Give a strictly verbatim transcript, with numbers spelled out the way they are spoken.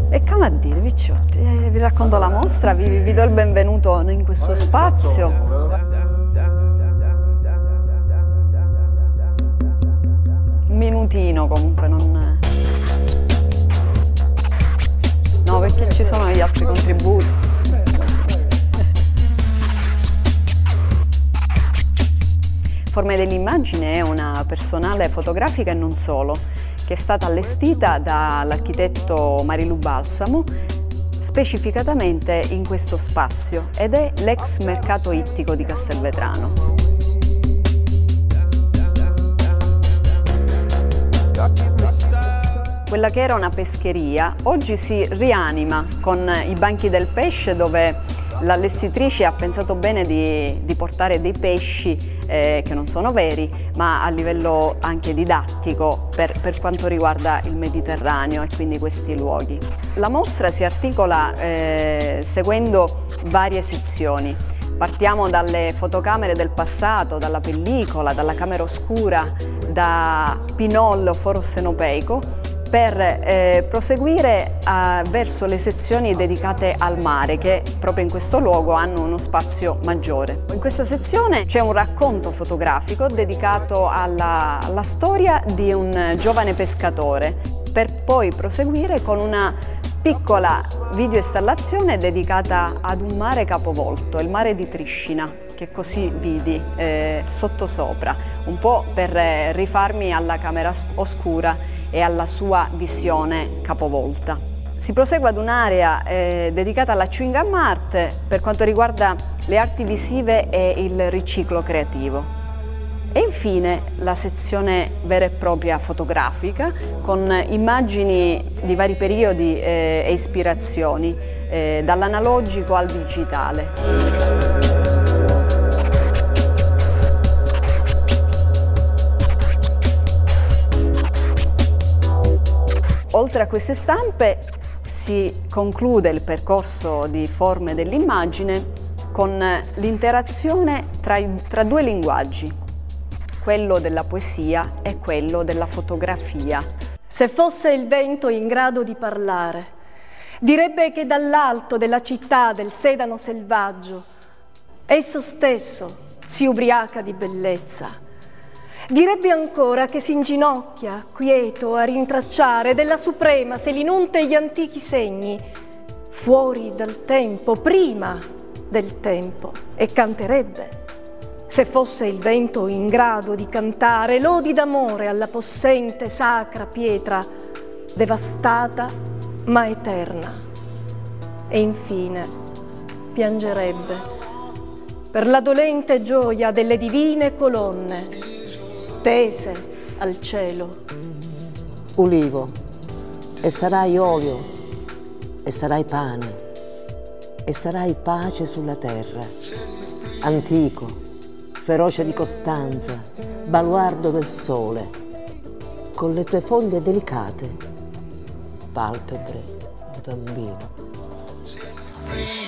E come a dire, picciotti, eh, vi racconto la mostra, vi, vi do il benvenuto in questo spazio. Un minutino comunque, non... No, perché ci sono gli altri contributi. Forme dell'immagine è una personale fotografica e non solo, che è stata allestita dall'architetto Marilu Balsamo specificatamente in questo spazio ed è l'ex mercato ittico di Castelvetrano. Quella che era una pescheria oggi si rianima con i banchi del pesce, dove l'allestitrice ha pensato bene di, di portare dei pesci eh, che non sono veri, ma a livello anche didattico per, per quanto riguarda il Mediterraneo e quindi questi luoghi. La mostra si articola eh, seguendo varie sezioni. Partiamo dalle fotocamere del passato, dalla pellicola, dalla camera oscura, da Pinol Foro Senopeico, per eh, proseguire a, verso le sezioni dedicate al mare, che proprio in questo luogo hanno uno spazio maggiore. In questa sezione c'è un racconto fotografico dedicato alla, alla storia di un giovane pescatore, per poi proseguire con una piccola videoinstallazione dedicata ad un mare capovolto, il mare di Triscina, che così vidi eh, sottosopra, un po' per eh, rifarmi alla camera oscura e alla sua visione capovolta. Si prosegue ad un'area eh, dedicata alla chewing gum art per quanto riguarda le arti visive e il riciclo creativo. E infine la sezione vera e propria fotografica con immagini di vari periodi eh, e ispirazioni, eh, dall'analogico al digitale. Oltre a queste stampe si conclude il percorso di forme dell'immagine con l'interazione tra, tra due linguaggi, quello della poesia e quello della fotografia. Se fosse il vento in grado di parlare, direbbe che dall'alto della città del sedano selvaggio esso stesso si ubriaca di bellezza. Direbbe ancora che si inginocchia, quieto, a rintracciare della suprema Selinunte gli antichi segni, fuori dal tempo, prima del tempo, e canterebbe, se fosse il vento in grado di cantare, lodi d'amore alla possente sacra pietra, devastata ma eterna. E infine piangerebbe per la dolente gioia delle divine colonne tese al cielo. Ulivo, e sarai olio, e sarai pane, e sarai pace sulla terra. Antico, feroce di costanza, baluardo del sole, con le tue foglie delicate, palpebre di bambino.